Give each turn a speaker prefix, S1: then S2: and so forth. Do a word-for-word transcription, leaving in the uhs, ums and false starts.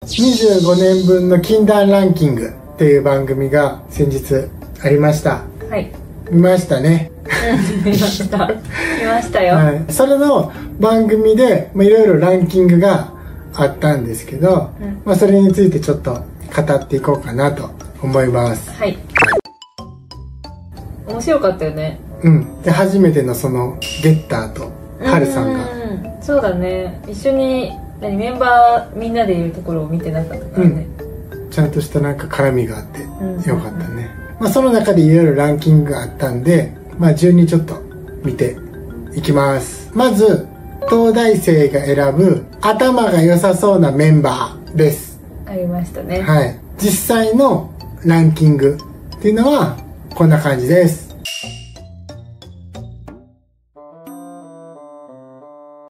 S1: にじゅうごねんぶんの禁断ランキングっていう番組が先日ありました。
S2: はい。
S1: 見ましたね。
S2: 見ました。見ましたよ。
S1: はい。それの番組で、まあ、いろいろランキングがあったんですけど、うん、まあ、それについてちょっと語っていこうかなと思います。
S2: はい。面白かったよね。
S1: うん。で、初めてのそのゲッターとハルさんが。
S2: うん、そうだね。一緒に何メンバーみんなでいるところを見てなかったからね。
S1: うん、ちゃんとしたなんか絡みがあってよかったね。まあ、その中でいろいろランキングがあったんで、まあ、順にちょっと見ていきます。まず東大生が選ぶ頭が良さそうなメンバーです。
S2: ありましたね。
S1: はい。実際のランキングっていうのはこんな感じです。